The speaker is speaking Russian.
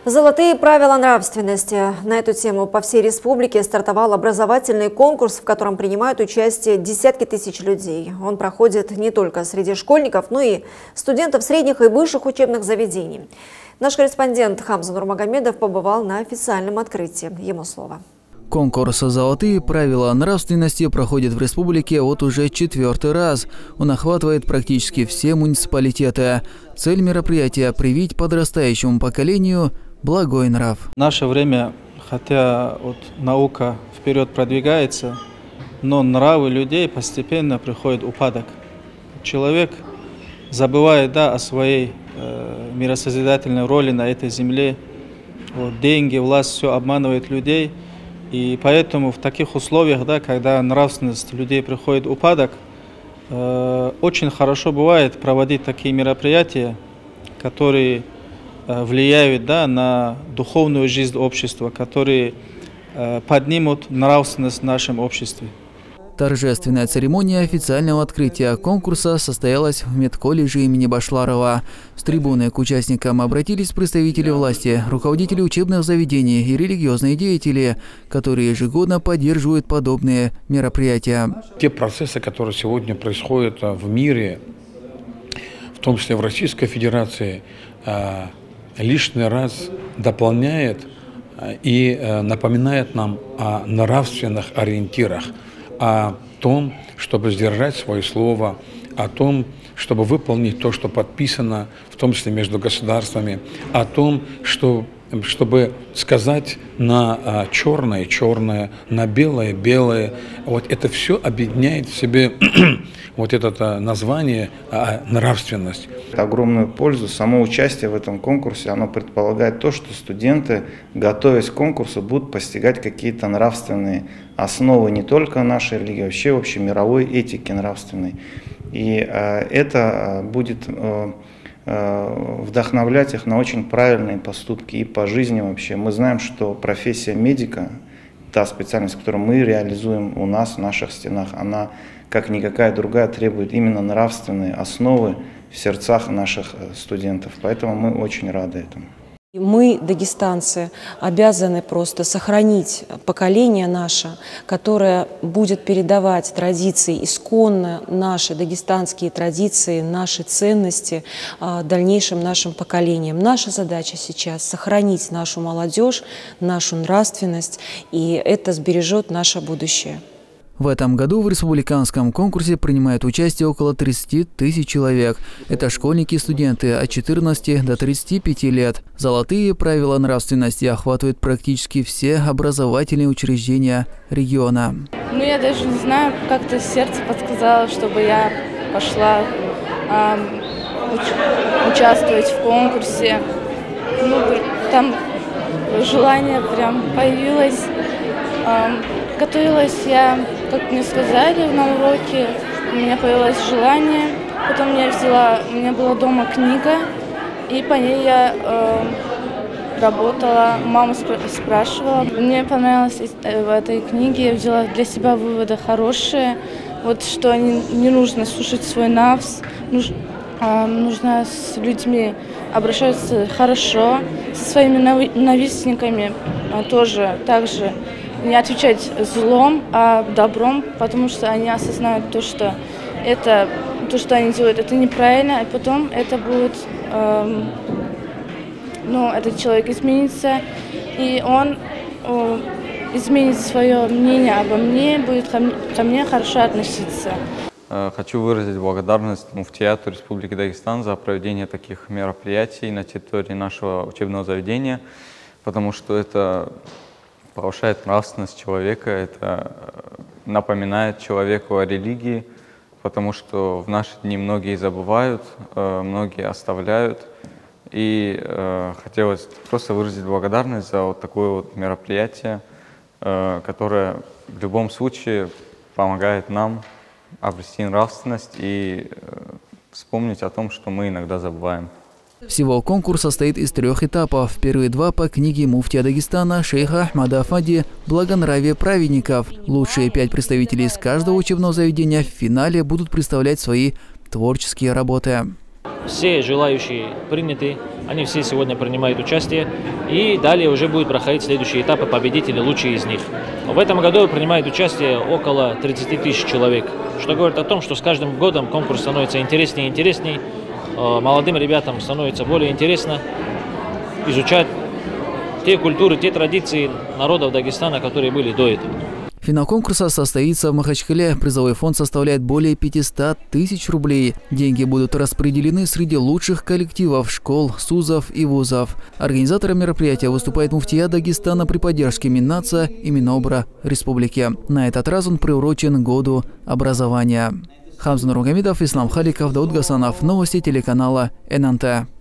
Золотые правила нравственности. На эту тему по всей республике стартовал образовательный конкурс, в котором принимают участие десятки тысяч людей. Он проходит не только среди школьников, но и студентов средних и высших учебных заведений. Наш корреспондент Хамза Нурмагомедов побывал на официальном открытии. Ему слово. Конкурс «Золотые правила нравственности» проходит в республике вот уже 4-й раз. Он охватывает практически все муниципалитеты. Цель мероприятия – привить подрастающему поколению благой нрав. В наше время, хотя наука вперед продвигается, но нравы людей постепенно приходит упадок. Человек забывает о своей миросозидательной роли на этой земле. Деньги, власть, все обманывает людей. И поэтому в таких условиях, когда нравственность людей приходит упадок, очень хорошо бывает проводить такие мероприятия, которые влияют на духовную жизнь общества, которые поднимут нравственность в нашем обществе. Торжественная церемония официального открытия конкурса состоялась в медколледже имени Башларова. С трибуны к участникам обратились представители власти, руководители учебных заведений и религиозные деятели, которые ежегодно поддерживают подобные мероприятия. Те процессы, которые сегодня происходят в мире, в том числе в Российской Федерации, лишний раз дополняет и напоминает нам о нравственных ориентирах, о том, чтобы сдержать свое слово, о том, чтобы выполнить то, что подписано, в том числе между государствами, о том, чтобы сказать на черное – черное, на белое – белое. Вот это все объединяет в себе это название нравственность. Огромную пользу само участие в этом конкурсе, оно предполагает то, что студенты, готовясь к конкурсу, будут постигать какие-то нравственные основы не только нашей религии, а вообще общемировой этики нравственной. И это будет вдохновлять их на очень правильные поступки и по жизни вообще. Мы знаем, что профессия медика, та специальность, которую мы реализуем у нас в наших стенах, она, как никакая другая, требует именно нравственной основы в сердцах наших студентов. Поэтому мы очень рады этому. Мы, дагестанцы, обязаны просто сохранить поколение наше, которое будет передавать традиции, исконно наши дагестанские традиции, наши ценности дальнейшим нашим поколениям. Наша задача сейчас сохранить нашу молодежь, нашу нравственность, и это сбережет наше будущее. В этом году в республиканском конкурсе принимает участие около 30 тысяч человек. Это школьники и студенты от 14 до 35 лет. Золотые правила нравственности охватывают практически все образовательные учреждения региона. Я даже не знаю, как-то сердце подсказало, чтобы я пошла участвовать в конкурсе. Там желание прям появилось. Готовилась я, как мне сказали на уроке, у меня появилось желание. Потом у меня была дома книга, и по ней я работала. Мама спрашивала. Мне понравилось в этой книге, я взяла для себя выводы хорошие. Что не нужно слушать свой навс, нужно с людьми обращаться хорошо, со своими ненавистниками тоже так же. Не отвечать злом, а добром, потому что они осознают то, что они делают, это неправильно, и потом это будет, этот человек изменится, и он изменит свое мнение обо мне, будет ко мне хорошо относиться. Хочу выразить благодарность Муфтияту Республики Дагестан за проведение таких мероприятий на территории нашего учебного заведения, потому что это повышает нравственность человека, это напоминает человеку о религии, потому что в наши дни многие забывают, многие оставляют. И хотелось просто выразить благодарность за такое мероприятие, которое в любом случае помогает нам обрести нравственность и вспомнить о том, что мы иногда забываем. Всего конкурс состоит из 3 этапов. Первые 2 по книге муфтия Дагестана шейха Ахмада Афади «Благонравие праведников». Лучшие 5 представителей из каждого учебного заведения в финале будут представлять свои творческие работы. все желающие приняты, они все сегодня принимают участие. И далее уже будут проходить следующие этапы, победители, лучшие из них. В этом году принимает участие около 30 тысяч человек, что говорит о том, что с каждым годом конкурс становится интереснее и интереснее. Молодым ребятам становится более интересно изучать те культуры, те традиции народов Дагестана, которые были до этого. Финал конкурса состоится в Махачкале. Призовой фонд составляет более 500 тысяч рублей. Деньги будут распределены среди лучших коллективов школ, СУЗов и вузов. Организатором мероприятия выступает муфтия Дагестана при поддержке Миннаца и Минобра республики. На этот раз он приурочен году образования. Хамзан Ругамидов, Ислам Халиков, Дауд Гасанов. Новости телеканала ННТ.